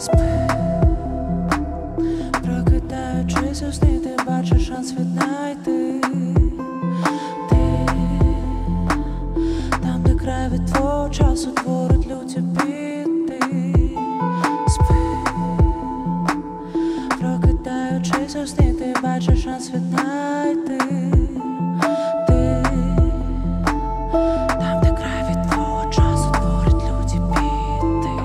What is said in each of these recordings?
Спи, прокидаючись у сні, ти бачиш шанс віднайти. Ти там, де край від твого часу творить люті біти. Спи, прокидаючись у сні, ти бачиш шанс віднайти. Ти там, де край від твого часу творить люті біти.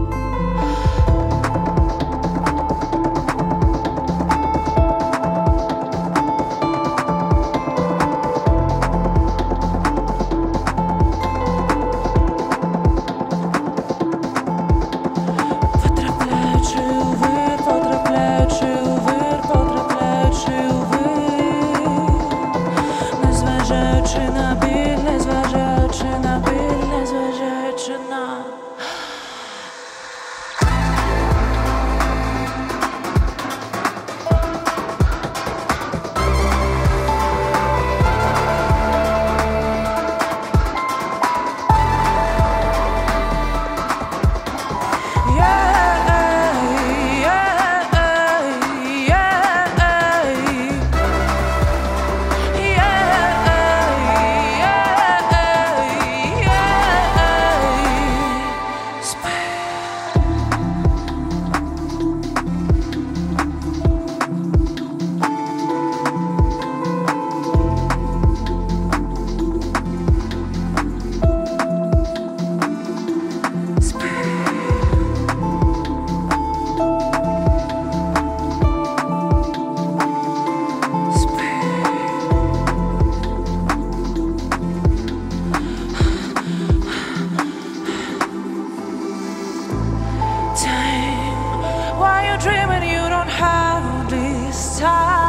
Потрапляючи у вир, потрапляючи у вир, потрапляючи у вир, незважаючи на біль, незважаючи на біль, незважаючи на dreaming you don't have this time.